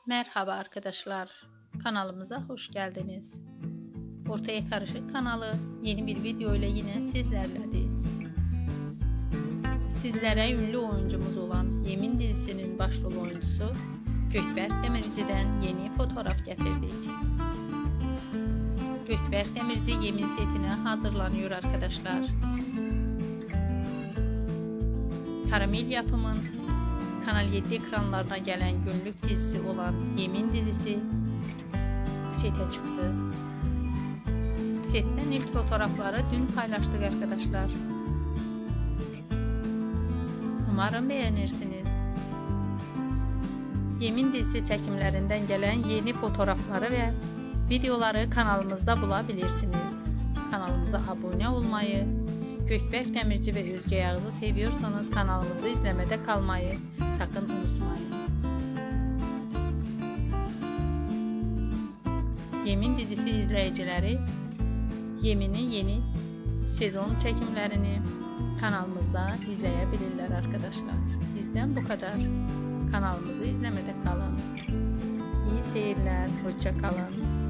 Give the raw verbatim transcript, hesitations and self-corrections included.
Merhaba arkadaşlar, kanalımıza hoş geldiniz. Ortaya Karışık kanalı yeni bir video ile yine sizlerledir. Sizlere ünlü oyuncumuz olan Yemin dizisinin başrol oyuncusu Gökberk Demirci'den yeni fotoğraf getirdik. Gökberk Demirci Yemin setine hazırlanıyor arkadaşlar. Karamel yapımın Kanal yedi ekranlarına gelen günlük dizisi olan Yemin dizisi sete çıktı. Setten ilk fotoğrafları dün paylaştık arkadaşlar. Umarım beğenirsiniz. Yemin dizisi çekimlerinden gelen yeni fotoğrafları ve videoları kanalımızda bulabilirsiniz. Kanalımıza abone olmayı, Gökberk Demirci ve Özge Yağız'ı seviyorsanız kanalımızı izlemede kalmayı sakın unutmayın. Yemin dizisi izleyicileri Yemin'in yeni sezon çekimlerini kanalımızda izleyebilirler arkadaşlar. Bizden bu kadar. Kanalımızı izlemede kalın. İyi seyirler. Hoşça kalın.